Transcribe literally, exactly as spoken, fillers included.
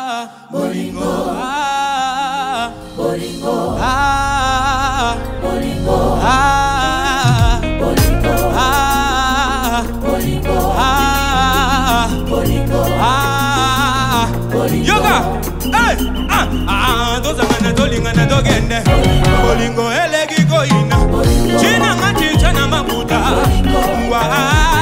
bolingo, ah, bolingo, ah, bolingo, ah, bolingo, ah, bolingo, ah, bolingo, ah, bolingo. Yoga, hey, ah, ah, those are gonna doling and a dog and bolingo, elegi goina, China, Mati, Chana, Mabuta,